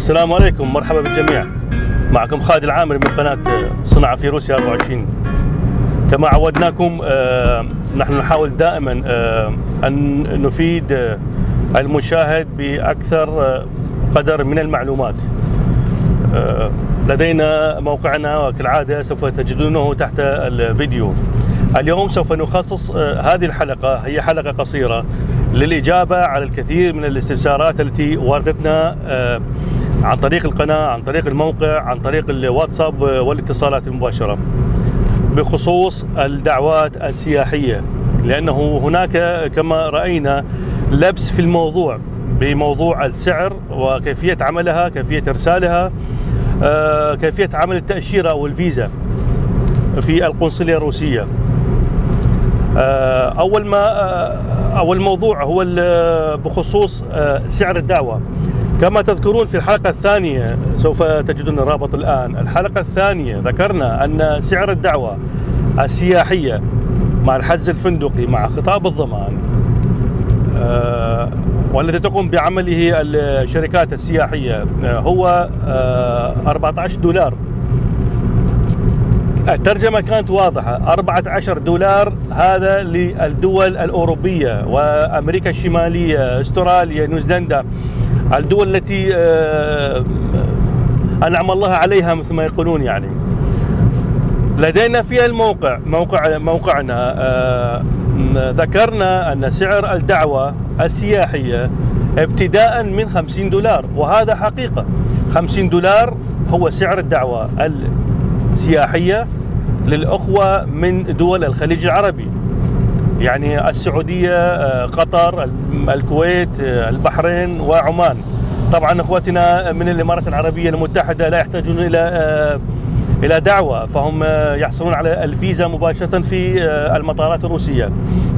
السلام عليكم، مرحبا بالجميع. معكم خالد العامري من قناة صناعة في روسيا 24. كما عودناكم نحن نحاول دائما أن نفيد المشاهد بأكثر قدر من المعلومات. لدينا موقعنا وكالعادة سوف تجدونه تحت الفيديو. اليوم سوف نخصص هذه الحلقة، هي حلقة قصيرة للإجابة على الكثير من الاستفسارات التي وردتنا عن طريق القناة، عن طريق الموقع، عن طريق الواتساب والاتصالات المباشرة بخصوص الدعوات السياحية، لأنه هناك كما رأينا لبس في الموضوع بموضوع السعر وكيفية عملها، كيفية إرسالها، كيفية عمل التأشيرة أو الفيزا في القنصلية الروسية. أول موضوع هو بخصوص سعر الدعوة. كما تذكرون في الحلقة الثانية، سوف تجدون الرابط الآن، الحلقة الثانية ذكرنا أن سعر الدعوة السياحية مع الحجز الفندقي مع خطاب الضمان والذي تقوم بعمله الشركات السياحية هو $14. الترجمة كانت واضحة، $14 هذا للدول الأوروبية وأمريكا الشمالية، استراليا، نيوزيلندا، الدول التي أنعم الله عليها مثل ما يقولون. يعني لدينا في موقعنا ذكرنا أن سعر الدعوة السياحية ابتداء من $50، وهذا حقيقة. $50 هو سعر الدعوة السياحية للأخوة من دول الخليج العربي، يعني السعودية، قطر، الكويت، البحرين وعمان. طبعا اخوتنا من الامارات العربية المتحدة لا يحتاجون الى دعوة، فهم يحصلون على الفيزا مباشرة في المطارات الروسية.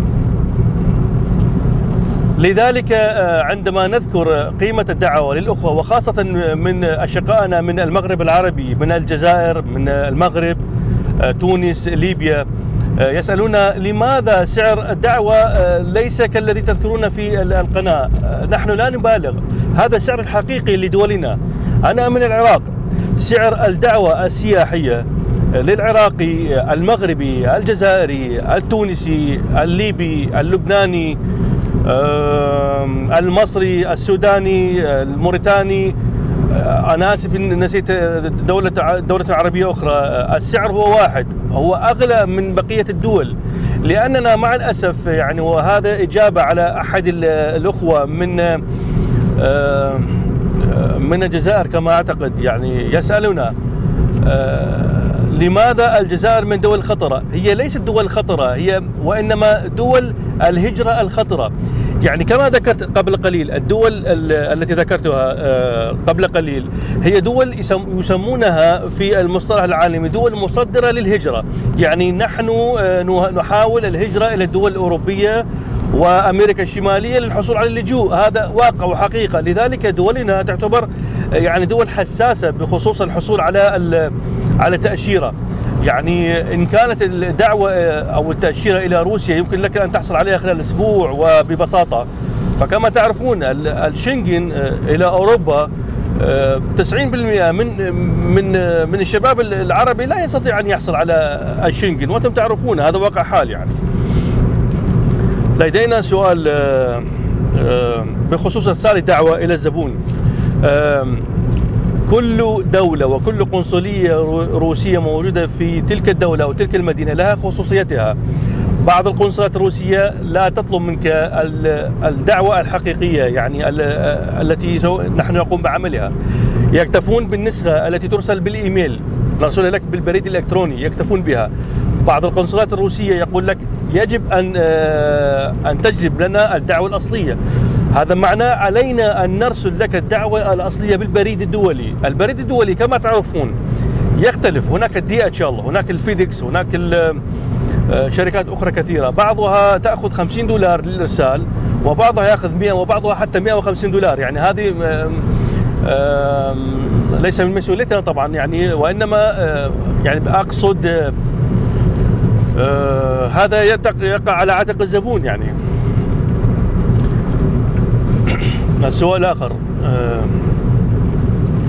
لذلك عندما نذكر قيمة الدعوة للأخوة وخاصة من أشقائنا من المغرب العربي، من الجزائر، من المغرب، تونس، ليبيا، يسألون لماذا سعر الدعوة ليس كالذي تذكرون في القناة. نحن لا نبالغ، هذا السعر الحقيقي لدولنا. أنا من العراق، سعر الدعوة السياحية للعراقي، المغربي، الجزائري، التونسي، الليبي، اللبناني، المصري، السوداني، الموريتاني، أنا آسف إن نسيت دولة عربية أخرى، السعر هو واحد، هو أغلى من بقية الدول، لأننا مع الأسف يعني، وهذا إجابة على أحد الأخوة من الجزائر كما أعتقد، يعني يسألنا لماذا الجزائر من دول خطرة؟ هي ليست دول خطرة، هي وإنما دول الهجرة الخطرة. يعني كما ذكرت قبل قليل، الدول التي ذكرتها قبل قليل هي دول يسمونها في المصطلح العالمي دول مصدرة للهجرة. يعني نحن نحاول الهجرة إلى الدول الأوروبية وأمريكا الشمالية للحصول على اللجوء، هذا واقع وحقيقة. لذلك دولنا تعتبر يعني دول حساسة بخصوص الحصول على تأشيرة. يعني إن كانت الدعوة أو التأشيرة إلى روسيا يمكن لك أن تحصل عليها خلال أسبوع وببساطة. فكما تعرفون الشنغن إلى أوروبا 90% من الشباب العربي لا يستطيع أن يحصل على الشنغن، وأنتم تعرفون هذا واقع حال. يعني لدينا سؤال بخصوص إرسال الدعوة إلى الزبون. كل دولة وكل قنصلية روسية موجودة في تلك الدولة أو تلك المدينة لها خصوصيتها. بعض القنصلات الروسية لا تطلب منك الدعوة الحقيقية، يعني التي نحن نقوم بعملها. يكتفون بالنسخة التي ترسل بالإيميل، نرسلها لك بالبريد الإلكتروني، يكتفون بها. بعض القنصلات الروسية يقول لك يجب أن تجلب لنا الدعوة الأصلية. هذا معناه علينا أن نرسل لك الدعوة الأصلية بالبريد الدولي. البريد الدولي كما تعرفون يختلف، هناك DHL، هناك الفيديكس، هناك شركات أخرى كثيرة، بعضها تأخذ $50 للإرسال، وبعضها يأخذ 100، وبعضها حتى $150. يعني هذه ليس من مسؤوليتنا طبعا، يعني وإنما يعني أقصد هذا يقع على عاتق الزبون. يعني السؤال الآخر،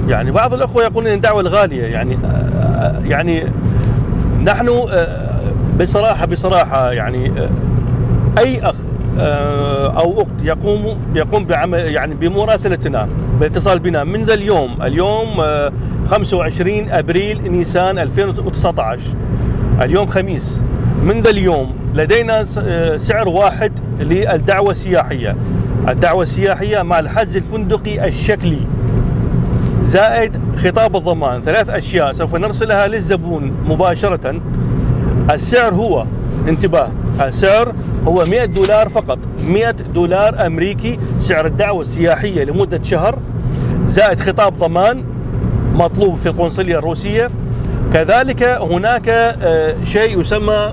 يعني بعض الأخوة يقولون إن الدعوة الغالية يعني نحن بصراحة يعني أي أخ أو أخت يقوم بعمل يعني بمراسلتنا بالاتصال بنا منذ اليوم 25 أبريل نيسان 2019 اليوم خميس. منذ اليوم لدينا سعر واحد للدعوة السياحية. الدعوة السياحية مع الحجز الفندقي الشكلي زائد خطاب الضمان، 3 أشياء سوف نرسلها للزبون مباشرة. السعر هو، انتباه، السعر هو $100 فقط، $100 أمريكي سعر الدعوة السياحية لمدة شهر، زائد خطاب ضمان مطلوب في القنصلية الروسية. كذلك هناك شيء يسمى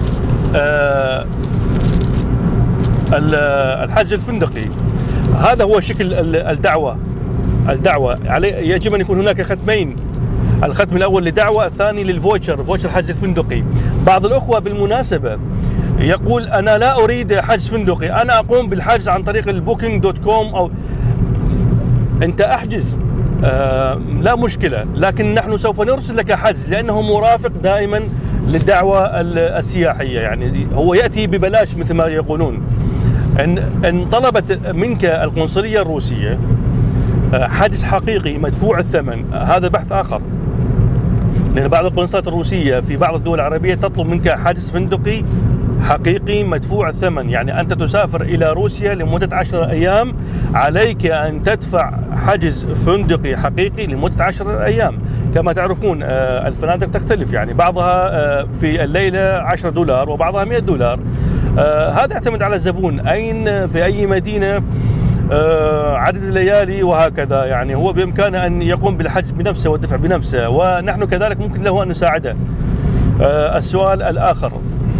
الحجز الفندقي. هذا هو شكل الدعوة. يجب أن يكون هناك ختمين، الختم الأول للدعوة، الثاني للفوتشر، فوتشر الحجز الفندقي. بعض الأخوة بالمناسبة يقول أنا لا أريد حجز فندقي، أنا أقوم بالحجز عن طريق البوكينج.com أو أنت أحجز لا مشكلة، لكن نحن سوف نرسل لك حجز لأنه مرافق دائما للدعوة السياحية، يعني هو يأتي ببلاش مثل ما يقولون. إن طلبت منك القنصلية الروسية حجز حقيقي مدفوع الثمن، هذا بحث آخر، لأن بعض القنصليات الروسية في بعض الدول العربية تطلب منك حجز فندقي حقيقي مدفوع الثمن. يعني أنت تسافر إلى روسيا لمدة 10 أيام، عليك أن تدفع حجز فندقي حقيقي لمدة 10 أيام. كما تعرفون الفنادق تختلف، يعني بعضها في الليلة $10 وبعضها $100. هذا يعتمد على الزبون أين في أي مدينة، عدد الليالي وهكذا. يعني هو بإمكانه أن يقوم بالحجز بنفسه والدفع بنفسه، ونحن كذلك ممكن له أن نساعده. السؤال الآخر،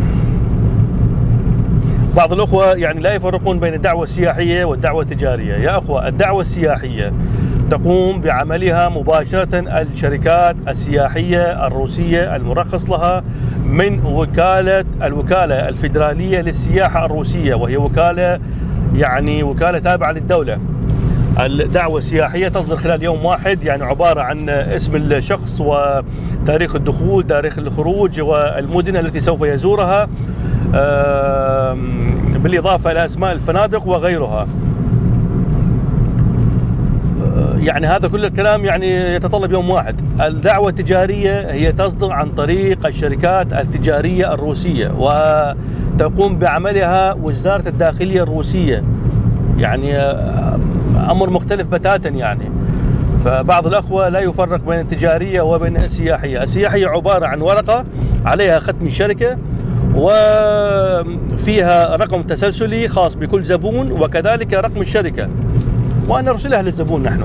بعض الأخوة يعني لا يفرقون بين الدعوة السياحية والدعوة التجارية. يا أخوة، الدعوة السياحية تقوم بعملها مباشرة الشركات السياحية الروسية المرخص لها من الوكالة الفيدرالية للسياحة الروسية، وهي وكالة تابعة للدولة. الدعوة السياحية تصدر خلال يوم واحد، يعني عبارة عن اسم الشخص وتاريخ الدخول، تاريخ الخروج، والمدن التي سوف يزورها، بالإضافة إلى أسماء الفنادق وغيرها. يعني هذا كل الكلام يعني يتطلب يوم واحد. الدعوة التجارية هي تصدر عن طريق الشركات التجارية الروسية، وتقوم بعملها وزارة الداخلية الروسية، يعني أمر مختلف بتاتا. يعني فبعض الأخوة لا يفرق بين التجارية وبين السياحية. السياحية عبارة عن ورقة عليها ختم الشركة وفيها رقم تسلسلي خاص بكل زبون، وكذلك رقم الشركة، ونرسلها للزبون نحن.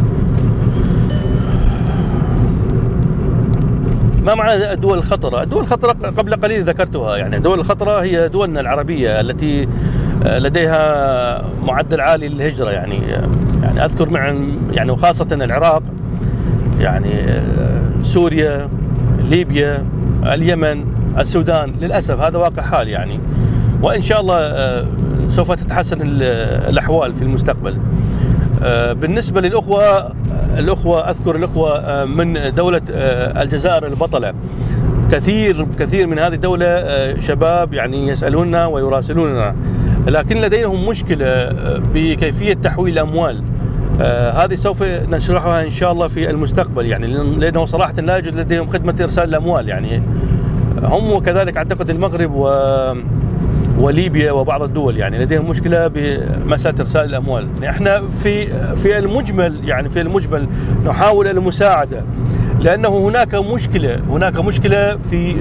ما معنى الدول الخطرة؟ الدول الخطرة قبل قليل ذكرتها. يعني الدول الخطرة هي دولنا العربية التي لديها معدل عالي للهجرة. يعني أذكر يعني وخاصة العراق، يعني سوريا، ليبيا، اليمن، السودان. للأسف هذا واقع حال يعني، وإن شاء الله سوف تتحسن الأحوال في المستقبل. بالنسبة للأخوة أذكر الأخوة من دولة الجزائر البطلة، كثير من هذه الدولة شباب يعني يسألوننا ويراسلوننا، لكن لديهم مشكلة بكيفية تحويل الأموال. هذه سوف نشرحها إن شاء الله في المستقبل، يعني لأنه صراحة لا يوجد لديهم خدمة إرسال الأموال. يعني هم وكذلك أعتقد المغرب وليبيا وبعض الدول يعني لديهم مشكلة بمسألة إرسال الأموال. احنا في المجمل نحاول المساعدة، لأنه هناك مشكلة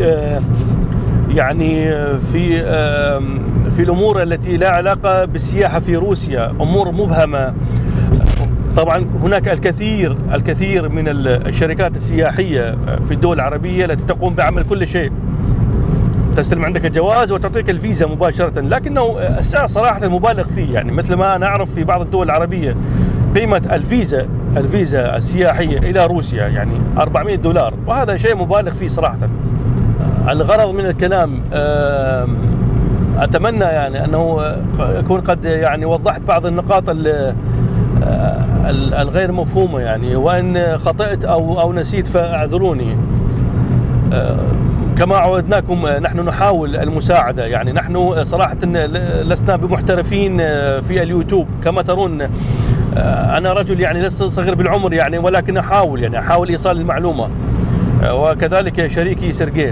في الأمور التي لا علاقة بالسياحة في روسيا، أمور مبهمة. طبعا هناك الكثير من الشركات السياحية في الدول العربية التي تقوم بعمل كل شيء، تستلم عندك الجواز وتعطيك الفيزا مباشرة، لكنه السعر صراحة مبالغ فيه. يعني مثل ما أنا أعرف في بعض الدول العربية قيمة الفيزا السياحية إلى روسيا يعني $400، وهذا شيء مبالغ فيه صراحة. الغرض من الكلام أتمنى يعني أنه أكون قد يعني وضحت بعض النقاط الغير مفهومة يعني، وإن خطأت أو نسيت فاعذروني. كما عودناكم نحن نحاول المساعدة، يعني نحن صراحة لسنا بمحترفين في اليوتيوب كما ترون. أنا رجل يعني لست صغير بالعمر يعني، ولكن أحاول إيصال المعلومة، وكذلك شريكي سيرجي.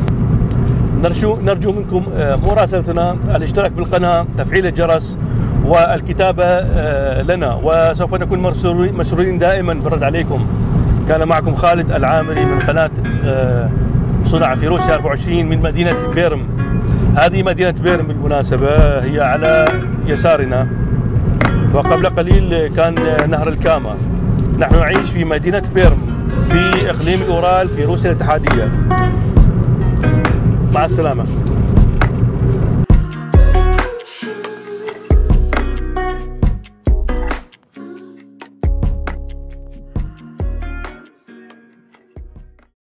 نرجو منكم مراسلتنا، الاشتراك بالقناة، تفعيل الجرس، والكتابة لنا، وسوف نكون مسرورين دائما بالرد عليكم. كان معكم خالد العامري من قناة صنع في روسيا 24 من مدينة بيرم. هذه مدينة بيرم بالمناسبة، هي على يسارنا، وقبل قليل كان نهر الكاما. نحن نعيش في مدينة بيرم في إقليم أورال في روسيا الاتحادية. مع السلامة.